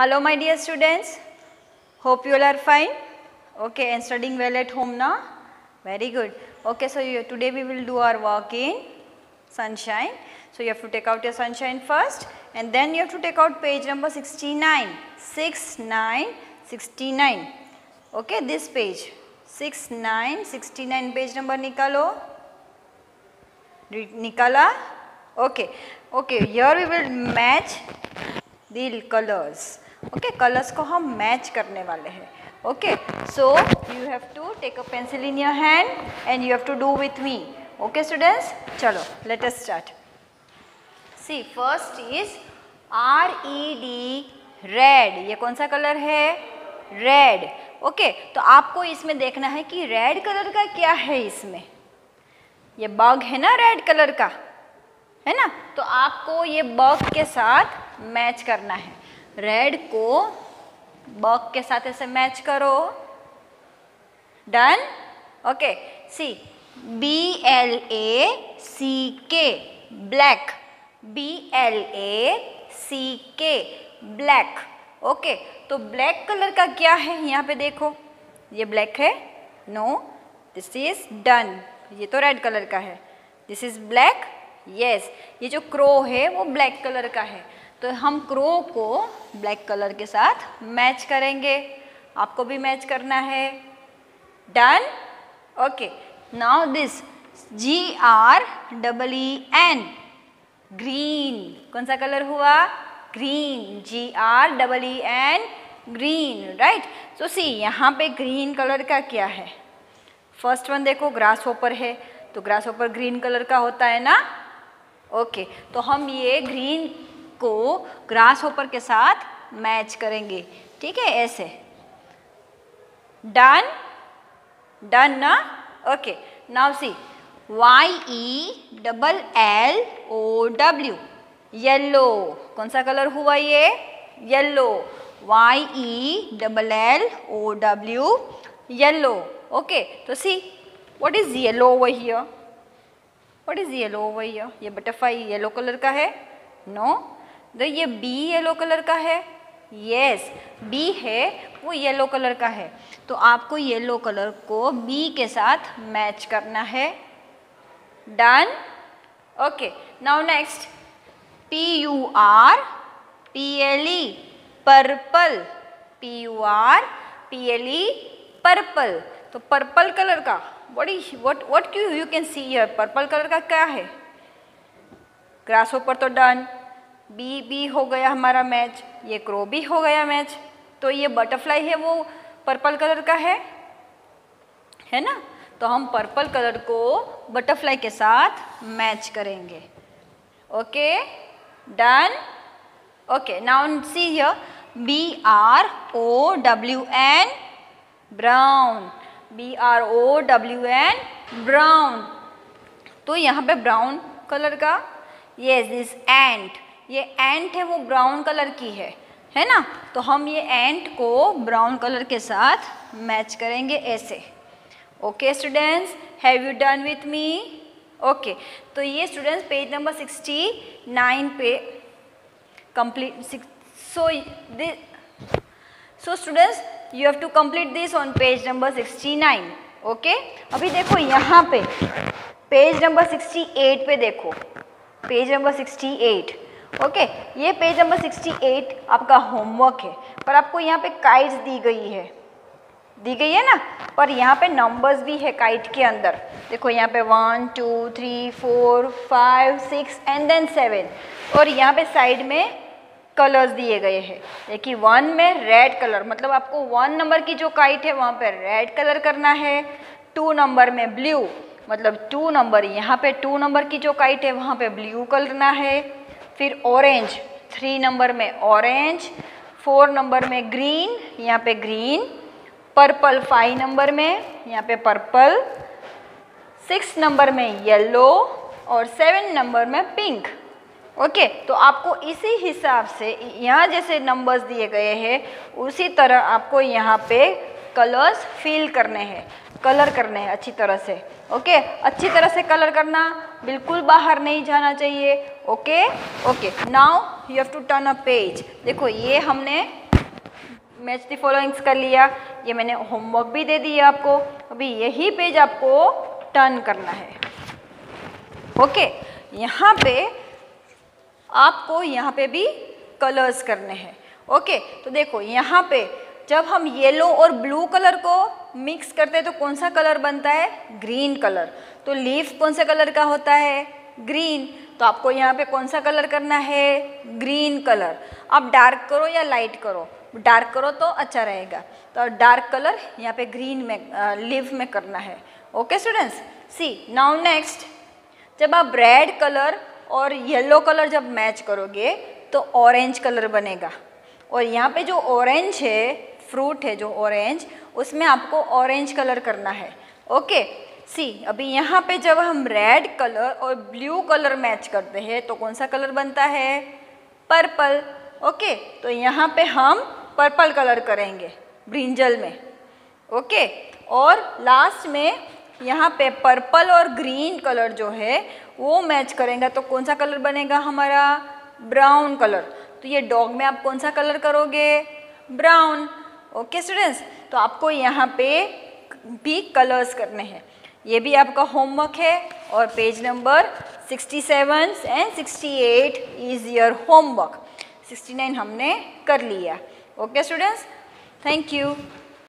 Hello my dear students, hope you all are fine, okay, and studying well at home now, very good. Okay, so today we will do our work in sunshine. So you have to take out your sunshine first and then you have to take out page number 69, 69, okay, this page 69 page number nikalo, nikala, okay, here we will match the colors, okay, colors को हम match करने वाले हैं, okay, so you have to take a pencil in your hand and you have to do with me, okay students, चलो let us start. See first is red, red, ये कौन सा colour है, रेड, ओके, तो आपको इसमें देखना है कि रेड कलर का क्या है, इसमें ये बग है ना रेड कलर का, है ना, तो आपको ये बग के साथ मैच करना है, रेड को बग के साथ ऐसे मैच करो, done, okay, see BLACK black, BLACK black, okay, तो ब्लैक कलर का क्या है, यहाँ पे देखो ये ब्लैक है, नो, दिस इज डन, ये तो रेड कलर का है, दिस इज ब्लैक, यस, ये जो क्रो है वो ब्लैक कलर का है, तो हम क्रो को ब्लैक कलर के साथ मैच करेंगे, आपको भी मैच करना है, done, okay, now this GREEN, green, कौन सा कलर हुआ, green, GREEN, green, right, so see यहाँ पे ग्रीन कलर का क्या है, फर्स्ट वन देखो ग्रास होपर है, तो ग्रास होपर ग्रीन कलर का होता है ना, ओके, तो हम ये ग्रीन को ग्रास होपर के साथ मैच करेंगे, ठीक है, ऐसे, डन, डन ना, okay, now see YELLOW, yellow, कौन सा कलर हुआ ये, येलो, YELLLOW, येलो, ओके, तो see what is yellow over here, what is yellow over here, ये बटरफ्लाई येलो कलर का है, नो, तो ये बी येलो कलर का है, यस, बी है वो येलो कलर का है, तो आपको येलो कलर को बी के साथ मैच करना है, done, okay, now next PURPLE purple, PURPLE purple, तो पर्पल कलर का what you can see here, purple colour का क्या है, ग्रास होपर तो डन, बी हो गया हमारा मैच, ये क्रो भी हो गया मैच, तो ये बटरफ्लाई है वो पर्पल कलर का है ना, तो हम पर्पल कलर को बटरफ्लाई के साथ मैच करेंगे, okay, done, okay, now see here BROWN, brown, BROWN, brown, तो यहाँ पे ब्राउन कलर का, यस, दिस एंट, ये एंट है वो ब्राउन कलर की है ना, तो हम ये एंट को ब्राउन कलर के साथ मैच करेंगे ऐसे, okay students, have you done with me, okay, तो ये स्टूडेंट्स पेज नंबर 69 पे complete, so students you have to complete this on page number 69, okay, अभी देखो यहाँ पे पेज नंबर 68 पे देखो, पेज नंबर 68, ओके, ये पेज नंबर 68 आपका होमवर्क है, पर आपको यहाँ पे काइट्स दी गई है ना, पर यहाँ पे नंबर्स भी है काइट के अंदर, देखो यहाँ पे 1 2 3 4 5 6 एंड देन 7, और यहाँ पे साइड में कलर्स दिए गए हैं, देखिए 1 में रेड कलर, मतलब आपको 1 नंबर की जो काइट है वहाँ पे रेड कलर करना है, 2 नंबर में ब्लू, मतलब 2 नंबर, यहाँ पे 2 नंबर की जो काइट है वहाँ पे ब्लू करना है, फिर ऑरेंज 3 नंबर में ऑरेंज, 4 नंबर में ग्रीन, यहाँ पे ग्रीन, पर्पल 5 नंबर में, यहाँ पे पर्पल, 6 नंबर में येलो और 7 नंबर में पिंक, ओके, तो आपको इसी हिसाब से यहाँ जैसे नंबर्स दिए गए हैं उसी तरह आपको यहाँ पे कलर्स फिल करने हैं, कलर करने हैं अच्छी तरह से, ओके, अच्छी तरह से कलर करना, बिल्कुल बाहर नहीं जाना चाहिए, okay, okay, now you have to turn a page, देखो ये हमने मैच द फॉलोइंग्स कर लिया, ये मैंने होमवर्क भी दे दिया आपको। अभी यही पेज आपको टर्न करना है। ओके, यहाँ पे आपको यहाँ पे भी कलर्स करने हैं। ओके, तो देखो यहाँ पे जब हम येलो और ब्लू कलर को मिक्स करते हैं तो कौन सा कलर बनता है? Green colour. तो लीफ कौन से कलर का होता है? ग्रीन। तो आपको यहाँ पे कौन सा कलर करना है? Green colour. आप डार्क करो या लाइट करो, डार्क करो तो अच्छा रहेगा। तो डार्क कलर यहाँ पे ग्रीन में लीफ में करना है। Okay students, see now next, जब आप रेड कलर और येलो कलर जब मैच करोगे तो ऑरेंज कलर बनेगा। और यहाँ पे जो ऑरेंज है, फ्रूट है जो ऑरेंज, उसमें आपको ऑरेंज कलर करना है। ओके, सी अभी यहाँ पे जब हम रेड कलर और ब्लू कलर मैच करते हैं तो कौन सा कलर बनता है? पर्पल। ओके, तो यहाँ पे हम पर्पल कलर करेंगे ब्रिंजल में। ओके, और लास्ट में यहाँ पे पर्पल और ग्रीन कलर जो है वो मैच करेंगे तो कौन सा कलर बनेगा हमारा? Brown colour. तो ये डॉग में आप कौन सा कलर करोगे? ब्राउन। ओके स्टूडेंट्स, तो आपको यहाँ पे भी कलर्स करने हैं। ये भी आपका होमवर्क है और page number 67 and 68 is your homework. 69 हमने कर लिया। Okay students, thank you.